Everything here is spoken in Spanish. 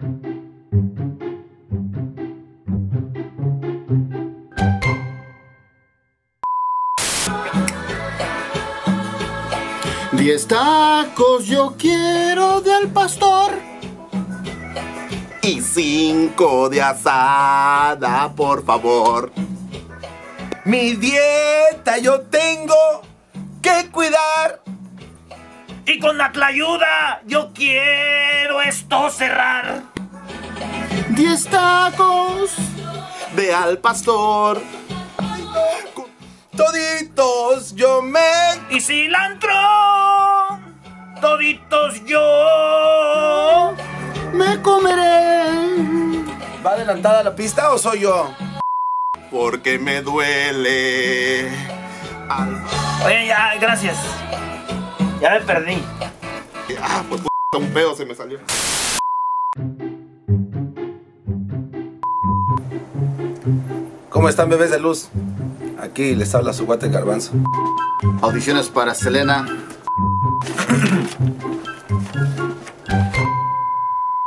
10 tacos yo quiero del pastor. Y 5 de asada, por favor. Mi dieta yo tengo que cuidar. Y con la tlayuda yo quiero esto cerrar. 10 tacos Ve al pastor. Toditos yo me... Y cilantro, toditos yo me comeré. ¿Va adelantada la pista o soy yo? Porque me duele. Oye, ya, gracias. Ya me perdí. Ah, pues un pedo se me salió. ¿Cómo están, bebés de luz? Aquí les habla su guate Garbanzo. Audiciones para Selena.